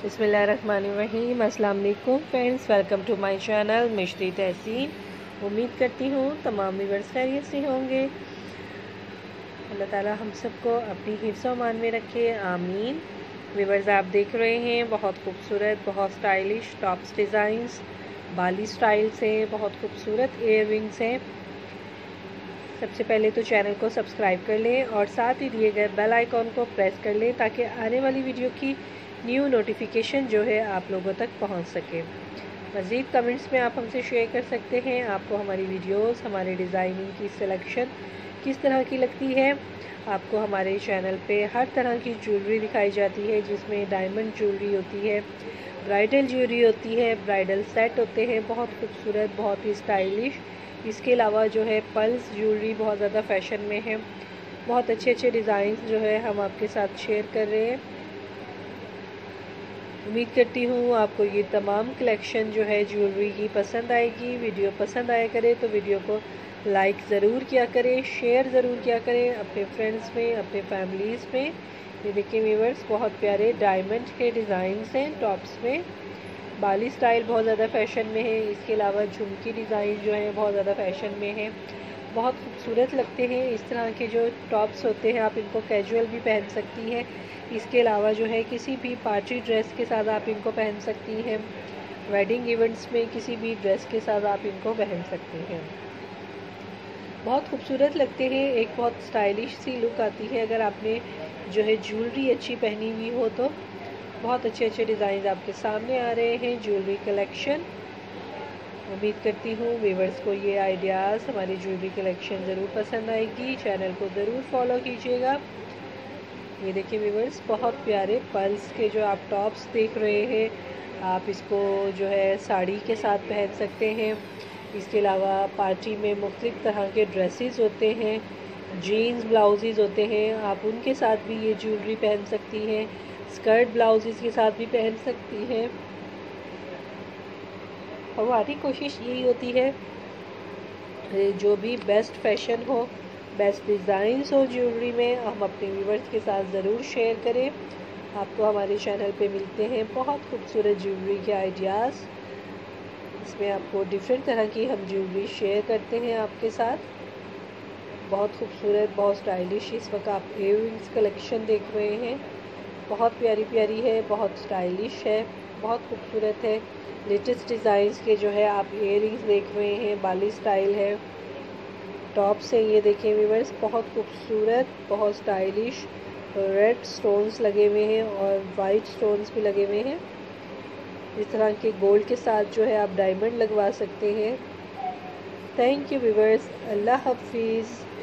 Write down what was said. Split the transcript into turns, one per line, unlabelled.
बिस्मिल्लाहिर्रहमानिर्रहीम। अस्सलाम वालेकुम friends, welcome to my channel Mishri Tahseen. उम्मीद करती हूँ तमाम व्यूअर्स खैरियत से होंगे। अल्लाह ताला हम सबको अपनी हिफ्ज़ व अमान में रखे, आमीन। व्यूअर्स, आप देख रहे हैं बहुत खूबसूरत, बहुत स्टाइलिश टॉप्स डिज़ाइंस, बाली स्टाइल से बहुत खूबसूरत ईयर रिंग्स हैं। सबसे पहले तो चैनल को सब्सक्राइब कर लें और साथ ही दिए गए बेल आइकॉन को प्रेस कर लें ताकि आने वाली वीडियो की न्यू नोटिफिकेशन जो है आप लोगों तक पहुंच सके। मज़ीद कमेंट्स में आप हमसे शेयर कर सकते हैं आपको हमारी वीडियोस, हमारे डिज़ाइनिंग की सिलेक्शन किस तरह की लगती है। आपको हमारे चैनल पे हर तरह की ज्वेलरी दिखाई जाती है जिसमें डायमंड ज्वेलरी होती है, ब्राइडल ज्वेलरी होती है, ब्राइडल सेट होते हैं बहुत खूबसूरत, बहुत ही स्टाइलिश। इसके अलावा जो है पल्स ज्वेलरी बहुत ज़्यादा फ़ैशन में है। बहुत अच्छे अच्छे डिज़ाइन जो है हम आपके साथ शेयर कर रहे हैं। उम्मीद करती हूँ आपको ये तमाम कलेक्शन जो है ज्वेलरी की पसंद आएगी। वीडियो पसंद आया करे तो वीडियो को लाइक ज़रूर किया करें, शेयर ज़रूर किया करें अपने फ्रेंड्स में, अपने फैमिलीज़ में। ये देखिए व्यूअर्स, बहुत प्यारे डायमंड के डिज़ाइंस हैं टॉप्स में। बाली स्टाइल बहुत ज़्यादा फ़ैशन में है। इसके अलावा झुमकी डिज़ाइन जो है बहुत ज़्यादा फ़ैशन में है, बहुत खूबसूरत लगते हैं। इस तरह के जो टॉप्स होते हैं आप इनको कैजुअल भी पहन सकती हैं। इसके अलावा जो है किसी भी पार्टी ड्रेस के साथ आप इनको पहन सकती हैं। वेडिंग इवेंट्स में किसी भी ड्रेस के साथ आप इनको पहन सकती हैं। बहुत खूबसूरत लगते हैं, एक बहुत स्टाइलिश सी लुक आती है अगर आपने जो है ज्वेलरी अच्छी पहनी हुई हो तो। बहुत अच्छे अच्छे डिज़ाइन आपके सामने आ रहे हैं, ज्वेलरी कलेक्शन। उम्मीद करती हूँ व्यूअर्स को ये आइडियाज़, हमारी ज्वेलरी कलेक्शन ज़रूर पसंद आएगी। चैनल को ज़रूर फॉलो कीजिएगा। ये देखिए व्यूअर्स, बहुत प्यारे पर्ल्स के जो आप टॉप्स देख रहे हैं, आप इसको जो है साड़ी के साथ पहन सकते हैं। इसके अलावा पार्टी में मुख्तलिफ़ तरह के ड्रेसेस होते हैं, जीन्स ब्लाउजेज़ होते हैं, आप उनके साथ भी ये ज्वेलरी पहन सकती हैं। स्कर्ट ब्लाउजेज़ के साथ भी पहन सकती हैं। हमारी कोशिश यही होती है जो भी बेस्ट फैशन हो, बेस्ट डिज़ाइंस हो ज्वेलरी में, हम अपने व्यूवर्स के साथ ज़रूर शेयर करें। आपको हमारे चैनल पे मिलते हैं बहुत खूबसूरत ज्वेलरी के आइडियाज़। इसमें आपको डिफरेंट तरह की हम ज्वेलरी शेयर करते हैं आपके साथ। बहुत खूबसूरत, बहुत स्टाइलिश इस वक्त आप ईयर रिंग्स कलेक्शन देख रहे हैं। बहुत प्यारी प्यारी है, बहुत स्टाइलिश है, बहुत खूबसूरत है। लेटेस्ट डिज़ाइंस के जो है आप ईयर रिंग्स देख रहे हैं, बाली स्टाइल है, टॉप्स हैं। ये देखें व्यूअर्स, बहुत खूबसूरत, बहुत स्टाइलिश। रेड स्टोन्स लगे हुए हैं और वाइट स्टोन्स भी लगे हुए हैं। इस तरह के गोल्ड के साथ जो है आप डायमंड लगवा सकते हैं। थैंक यू व्यूअर्स, अल्लाह हाफिज़।